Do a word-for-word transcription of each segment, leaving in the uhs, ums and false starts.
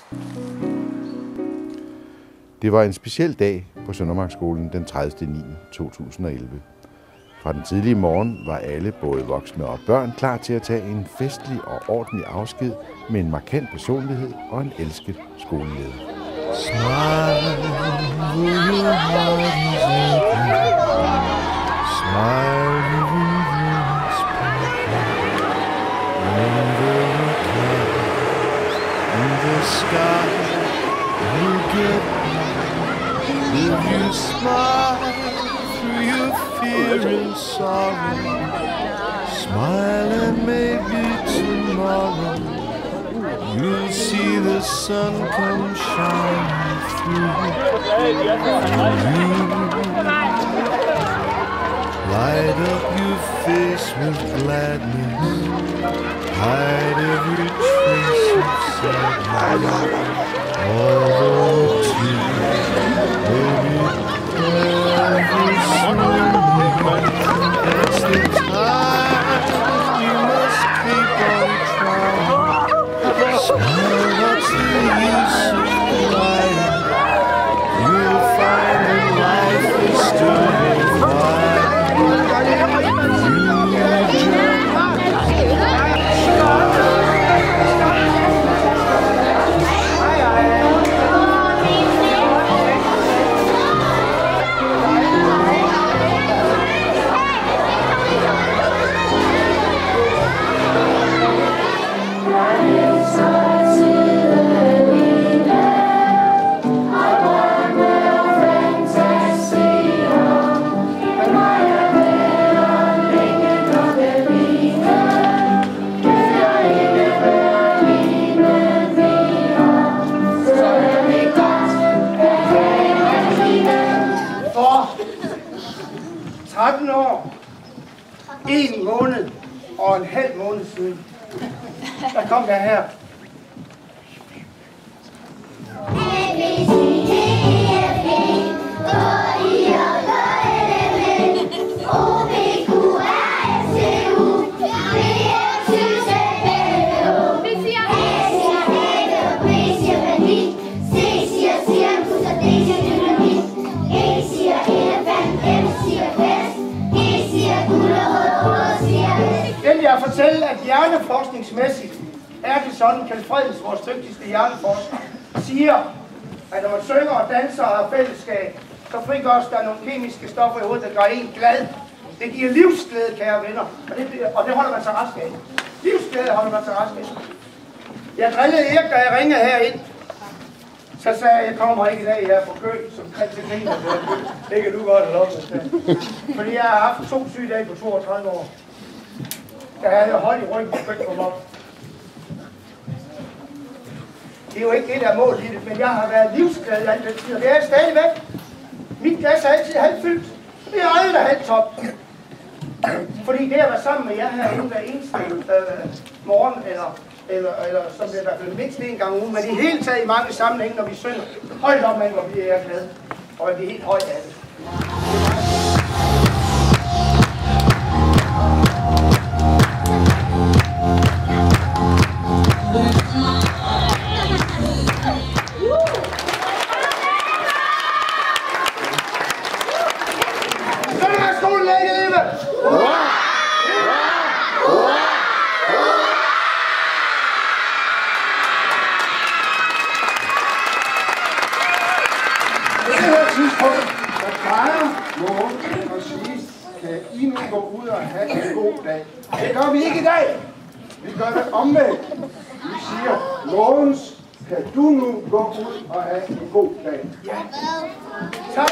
Det var en speciel dag på Søndermarkskolen den tredivte september to tusind og elleve. Fra den tidlige morgen var alle, både voksne og børn, klar til at tage en festlig og ordentlig afsked med en markant personlighed og en elsket skoleleder. Smile, will your heart is aching. Smile, you will under the clouds in the sky. You get if you smile through your fear and sorrow. Smile and maybe tomorrow you'll see the sun come shining through. Light up your face with gladness. Hide every trace of sadness. Although tears may be ever slowly, that's the time you must keep on trying. Smile, what's the use of crying? You'll find that life is still worthwhile. tretten år, en måned og en halv måned siden, der kom jeg her. Jeg fortælle, at hjerneforskningsmæssigt er det sådan, Kjeld Fredens, vores dygtigste hjerneforsker, siger, at når man synger og danser og har fællesskab, så frigøres der nogle kemiske stoffer i hovedet, der gør en glad. Det giver livsglæde, kære venner, og det, og det holder man sig rask af. Livsglæde holder man sig rask af. Jeg drillede Erik, da jeg ringede herind. Så sagde jeg, jeg kommer ikke i dag, jeg er på kø, som Kreds til griner. Det kan du godt have lov til. Fordi jeg har haft to sygedage på toogtredive år. Der havde jeg hold i ryggen og købt mig op. Det er jo ikke det, der er målet i det, men jeg har været livsglad i alt den tid, og det er stadigvæk. Mit glas er altid halvt fyldt, og det er aldrig halvt top. Fordi det at være sammen med jer herinde hver eneste øh, morgen, eller, eller, eller som det er i hvert fald mindst en gang uge, men i hele taget i mange sammenhænge, når vi synger, højt op, man, hvor vi er glade, og vi er helt højt af det. Det gør vi ikke i dag. Vi gør det omvendt. Vi siger, Mogens, kan du nu gå ud og have en god dag? Ja. Tak.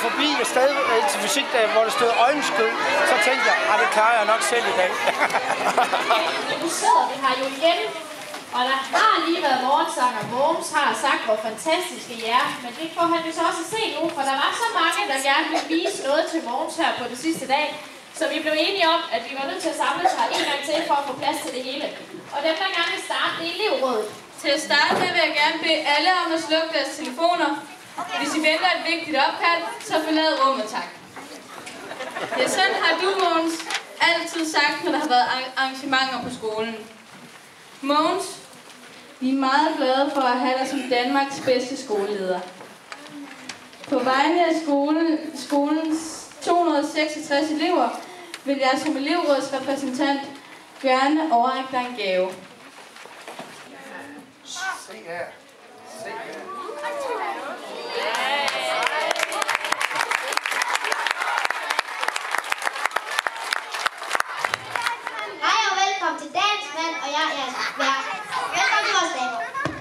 forbi et sted til fysikdag, hvor der stod øjenskød, så tænkte jeg, at det klarer jeg nok selv i dag. Nu sidder vi her jo igen, og der har lige været morgensang, og Mogens har sagt, hvor fantastiske I er. Men det får han jo så også at se nu, for der var så mange, der gerne ville vise noget til Mogens her på det sidste dag. Så vi blev enige om, at vi var nødt til at samles her en gang til, for at få plads til det hele. Og dem, der gerne vil starte, det er elevrådet. Til at starte med vil jeg gerne bede alle om at slukke deres telefoner. Hvis I venter et vigtigt opkald, så forlad rummet, tak. Ja, sådan har du, Mogens, altid sagt, når der har været arrangementer på skolen. Mogens, vi er meget glade for at have dig som Danmarks bedste skoleleder. På vegne af skolen, skolens to hundrede og seksogtres elever vil jeg som elevrådsrepræsentant gerne overrække dig en gave. Se her. Se her. Hej og velkommen til Dagens Mand, og jeg er jeres vært. Velkommen til vores damer.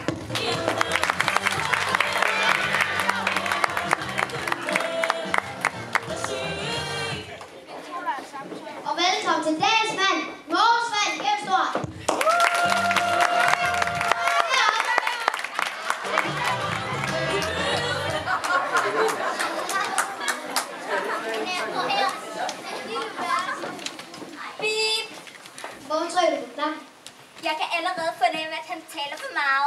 Og velkommen til Dagens Mand, Mogens Vand, Gennemstor. Hvorfor trykker du på knap? Jeg kan allerede fornemme, at han taler for meget.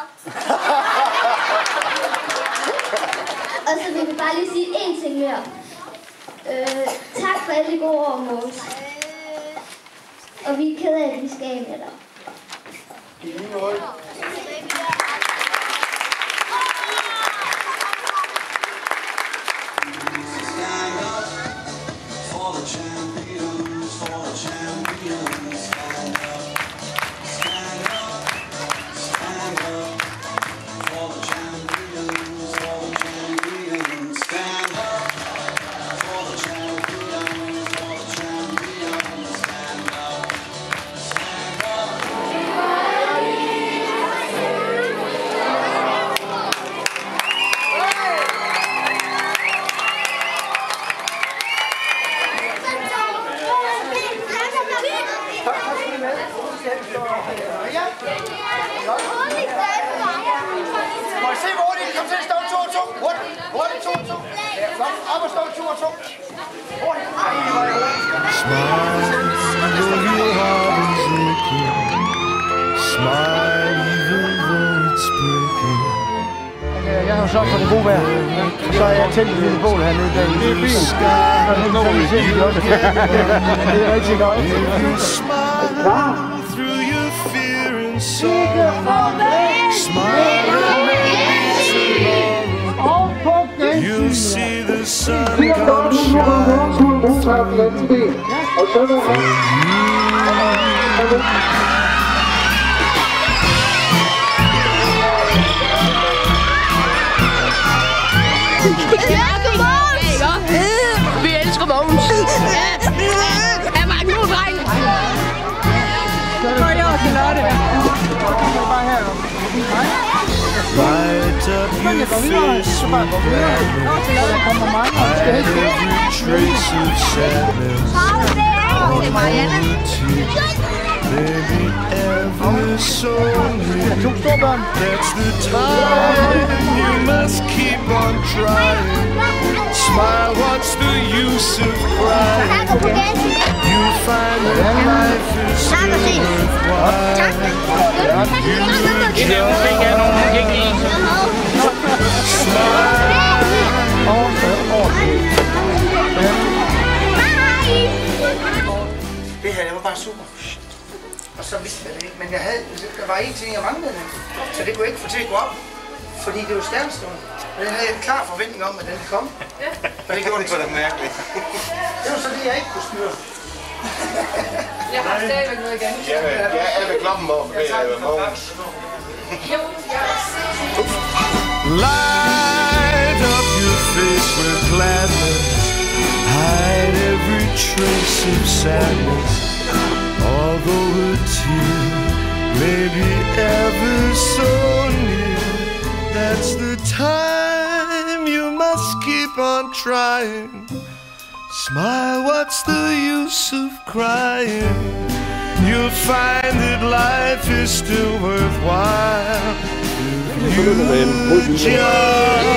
Og så vil vi bare lige sige én ting mere. Øh, tak for alle de gode år, Mogens. Og vi er ked af, at vi skal af med dig. I lige måde. Må I se, hvor det kom til at stå to og to? Hurtigt, to og to. Ja, flot. Op og stå to og to. Hurtigt. Ej, hvor er det hurtigt. Smile, even though it's breaking. Jeg har jo sørget for det gode vejr. Så er jeg tændt et lille bål hernede bag i bilen. Så kan vi se, at vi også det er rigtig godt. Through your fear and sorrow, smile and maybe you'll see the sun come shine. Vi elsker Mogens. Han var en god dreng. Gå i år til Lotte. Light up your face with gladness. Hide every trace of sadness. All the tears, baby, ever so near. That's the time you must keep on trying. Smile, what's the use of crying? You'll find that life is still worthwhile. You just Det her, det var bare super. Og så vidste jeg det ikke, men jeg havde, der var en ting, jeg manglede, så det kunne jeg ikke få til at gå op. Fordi det var stjernestående. Og den havde jeg en klar forventning om, at den ville komme. Men det gjorde det ikke. Det var så det, jeg ikke kunne styre. Jeg har stadigvæk noget igen. Ja, jeg er ved klokken om, det er Mogens. light up your face with gladness. Hide every trace of sadness. Although a tear may be ever so near, that's the time you must keep keep on trying. Smile, what's the use of crying? You'll find that life is still worthwhile. You just